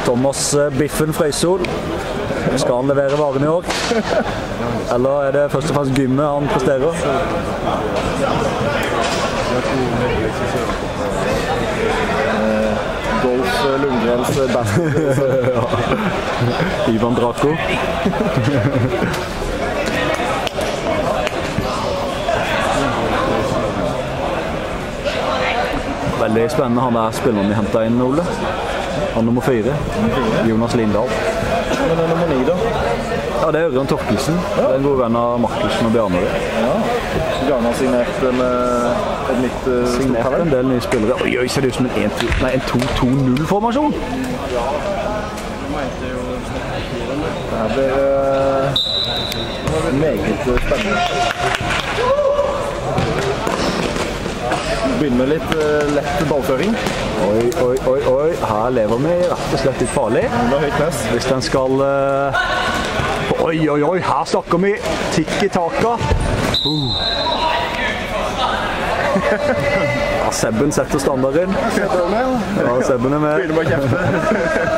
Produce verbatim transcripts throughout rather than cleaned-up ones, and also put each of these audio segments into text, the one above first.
Thomas Biffen Frøysol. Skal han levere varen i år? Eller er det først og fremst gymmet han presterer? Golf Lundgrens band. Ivan Draco. Veldig spennende han der spilleren vi hentet inn, Ole. Han nummer fire. Jonas Lindahl. Men det er nummer ni da? Ja, det er Ørjan Torkelsen. Det er en god venn av Markusen og Bjarne. Ja. Bjarne har signert en, et nytt uh, signert en del nye spillere. Oi, oi, ser det ut som en to to null-formasjon? Det her blir uh, meget spennende. Begynner med litt uh, lett ballføring. Oi, oi, oi, oi. Her lever vi rett og slett litt farlig. Det er høyt press. Hvis den skal... Uh... Oi, oi, oi. Her snakker vi tiki-taka. Uh. Ja, Sebben setter standarden. Ja, Sebben er med. Begynner med å kjefte.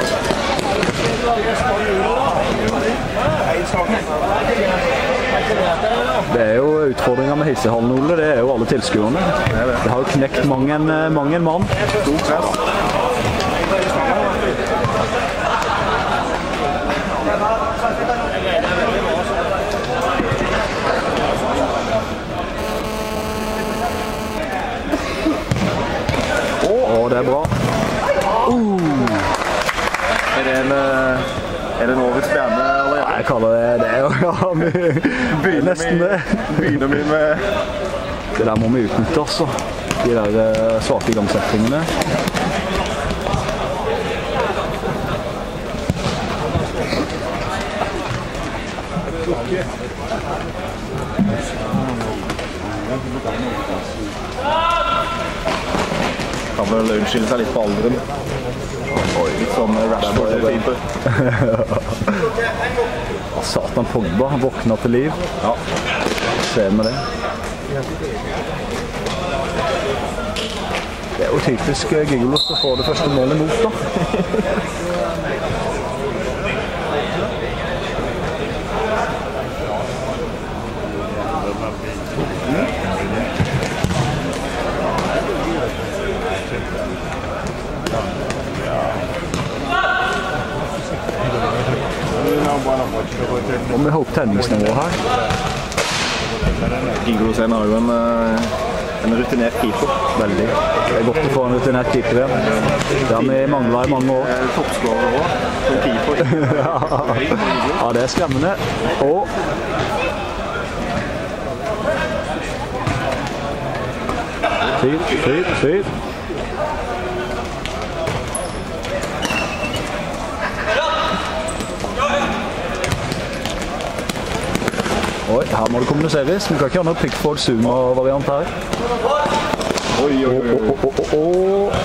Det er jo utfordringer med Hissehallen, Ole. Det er jo alle tilskuerne. Det har jo knekt mange en, mange en mann. Stor press. Å, det er bra. Uh. Er det en, er det en årets stjerne? Jeg kaller det det. Ja, vi begynner nesten det. Begynner vi med... Det der må vi utnytte også. De der svake igangsettingene. Kan vel unnskylde seg litt på alderen. Litt sånn Rashford-typer. Satan Pogba, han våkner til liv. Ja. Se med det. Det er jo typisk Gigolos å få det første målet mot, da. Og vi har opp tenningsnivået her. Gigolos har jo en, en rutinert keeper. Veldig. Det er godt å få en rutinert keeper igjen. Det har vi manglet i mange år. Toppskårer også, som keeper. Ja, det er skremmende. Og... Fyr, fyr, fyr. Oi, her må det kommuniseres. Vi kan ikke ha noe Pickford Zuma-variant her. Oi, oi, oi, oi. Oh, oh, oh,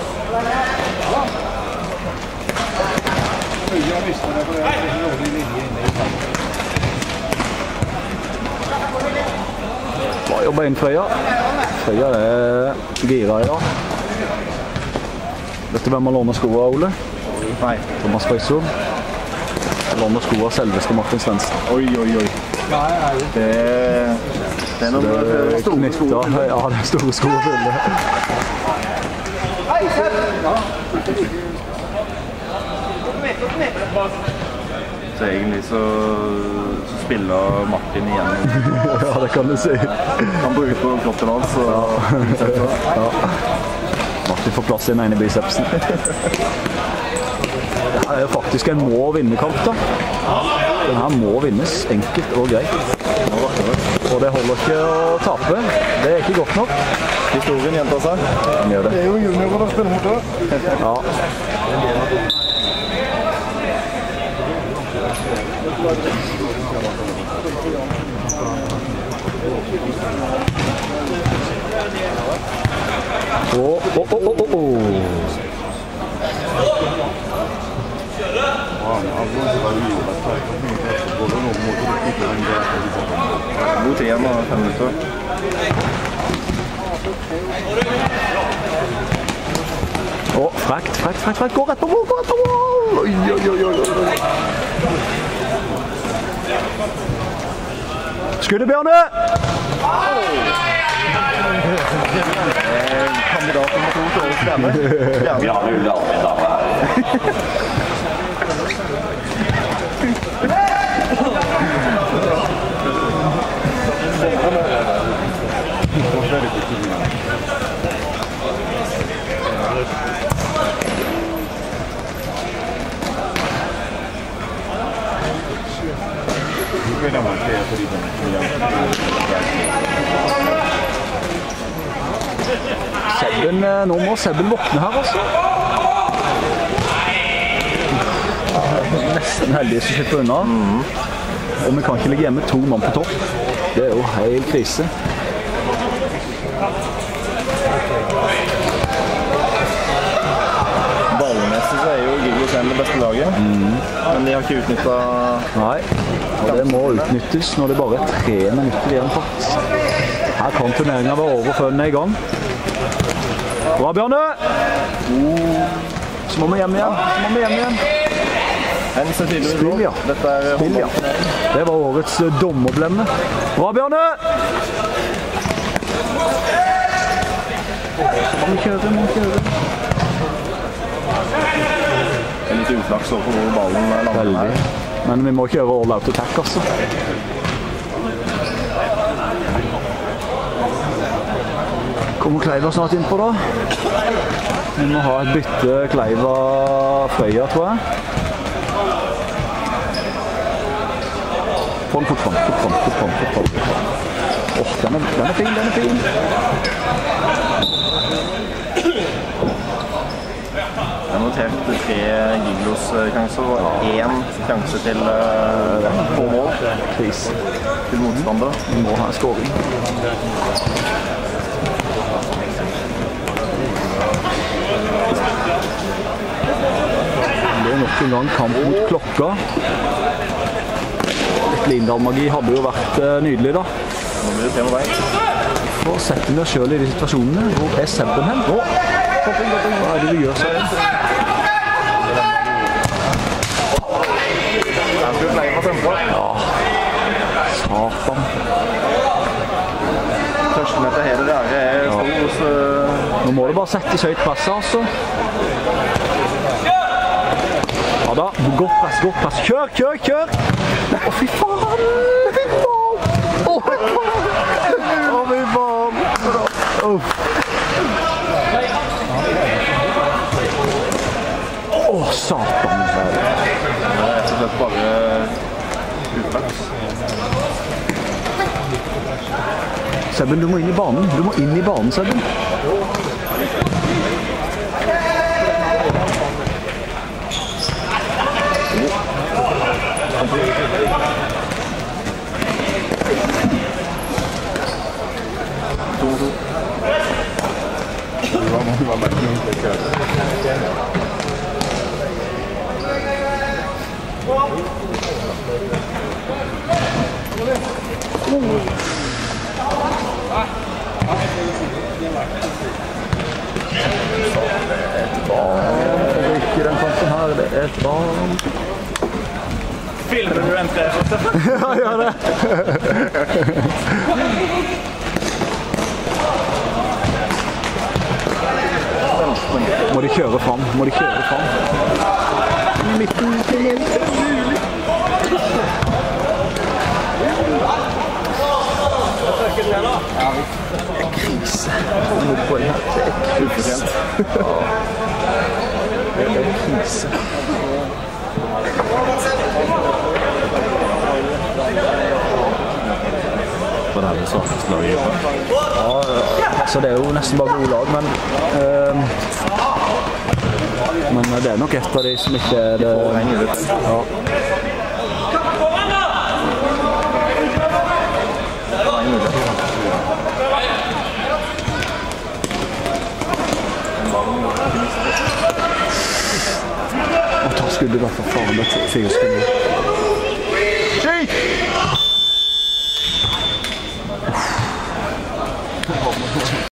Bra jobba inn Frøya. Frøya er gira i dag. Vet du hvem har lånet skoene, Ole? Nei. Thomas Frøysol. Lånet skoene av selveste Martin Svendsen. Oi, oi, oi. Det, det er noen det store sko. Ja, det er store sko å fylle. Så egentlig så, så spiller Martin igjen. Ja, det kan du si. Han bruker på kroppen hans. Og... ja. Martin får plass i den ene bicepsen. Det er jo faktisk en må vinne kamp da. Den her må vinnes enkelt og greit. Og det holder ikke å tape. Det er ikke godt nok. Historien gjentar seg. Den gjør det. Det er jo juniorer å spille mot det. Ja. Åh, åh, åh, åh, åh. God tid igjen og fem minutter. Å, frekt, frekt, frekt, frekt. Gå rett på mål, gå rett på mål! Oi, oi, oi, oi. Skuddet, Bjørne! Kandidaten med to til årets stjerne. Vi har jo aldri da her. Sebben, nå må Sebben våkne her, altså. Nesten heldig som slipper unna. Mm. Og vi kan ikke ligge hjemme to mann på topp. Det er jo helt krise. Ballmessig så er jo Giglos det beste laget. Mm. Men de har ikke utnyttet... Nei, og det må utnyttes når det bare er tre minutter igjen faktisk. Her kan turneringen være over før den er i gang. Bra, Bjørne! Så må vi hjem igjen, så må vi hjem igjen. Spill, ja. Dette er Spill, ja. Det var årets dommerblemme. Bra, Bjørne! Så må vi kjøre, må vi kjøre. Det er litt uflaks over hvor ballen lander Veldig. her. Men vi må kjøre all out attack, altså. Kommer Kleiva snart innpå da. Vi må ha et bytte Kleiva Frøya, tror jeg. Få den fort fram, fort fram, fort fram, fort fram. Åh, den er, den er fin, den er fin. Jeg har notert tre Giglos-sjanser og én sjanse til uh, på mål. Krise. Til motstander. Vi må ha en scoring. Det er nok en gang kamp mot klokka. Litt Lindahl-magi hadde jo vært uh, nydelig da. Nå blir det tre med deg. For setter vi oss selv i de situasjonene. Hvor er Sebben hen? Å, hva er det du gjør, Sebben? Ja, satan. Tørsten etter hele det her er stor hos... Nå må du bare sette høyt press, altså. Ja da, godt press, godt press. Kjør, kjør, kjør! Å, fy faen! Fy faen! Å, fy faen! Å, fy faen! Uff. Å, satan! Det er rett og slett bare uflaks. Sebben, du må inn i banen. Du må inn i banen, Sebben. Ikke den kampen her, det er et barn. Filmer du en til? Ja, gjør det. Må de kjøre fram, må de kjøre fram. Midten til hjelp. Det er krise. Nå på den her, det er krise. Det er krise. Hva er det svakeste laget? Ja, altså det er jo nesten bare gode lag, men øh, men det er nok et av de som ikke er det. Ja. Å ta skuddet da, for faen, det er fire skuddet.